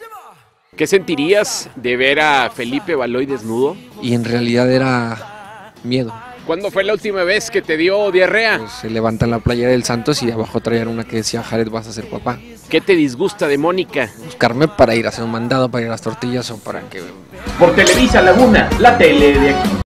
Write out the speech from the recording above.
¿Qué sentirías de ver a Felipe Baloy desnudo? Y en realidad era miedo. ¿Cuándo fue la última vez que te dio diarrea? Pues se levantan la playera del Santos y abajo traían una que decía: Jared, vas a ser papá. ¿Qué te disgusta de Mónica? Buscarme para ir a hacer un mandado, para ir a las tortillas o para que... Por Televisa Laguna, la tele de aquí.